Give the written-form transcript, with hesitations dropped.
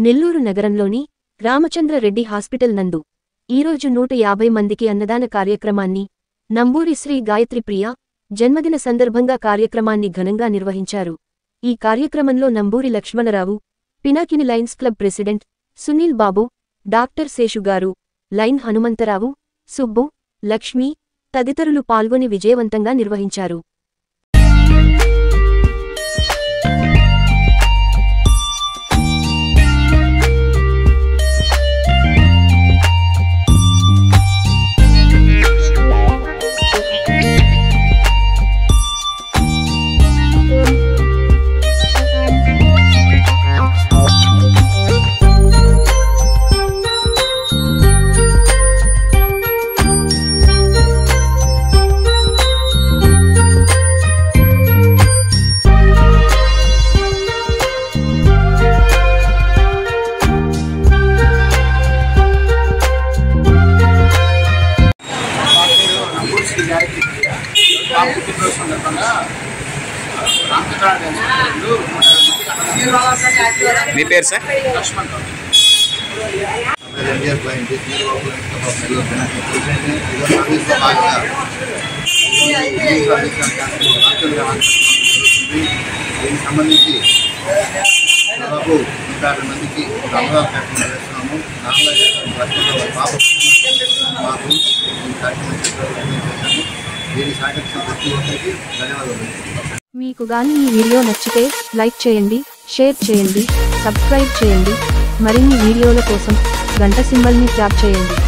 నెల్లూరు నగరంలోని రామచంద్రరెడ్డి హాస్పిటల్ నందు ఈరోజు 150 మందికి అన్నదాన కార్యక్రమాన్ని నంబూరి శ్రీ గాయత్రి ప్రియ జన్మదిన సందర్భంగా కార్యక్రమాన్ని ఘనంగా నిర్వహించారు. ఈ కార్యక్రమంలో Namburi Lakshmanarao, Pinakini lions club president Sunil Babu, doctor శేషుగారు, లైన్ హనుమంతరావు, సుబ్బు, లక్ష్మి తదితరులు పాల్గొని విజయవంతంగా నిర్వహించారు. మీ పేరు సార్? దీనికి సంబంధించి దాదాపు 150 మందికి ఒక అవగాహన కార్యక్రమం చేస్తున్నాము. 4 పాప మాకు ఈ కార్యక్రమం చేశాము. దీన్ని సహకరించిన ప్రతి ఒక్కరికి ధన్యవాదాలు. మీకు గాని ఈ వీడియో నచ్చితే లైక్ చేయండి, షేర్ చేయండి, సబ్స్క్రైబ్ చేయండి. మరిన్ని వీడియోల కోసం గంట సింబల్ని ట్యాప్ చేయండి.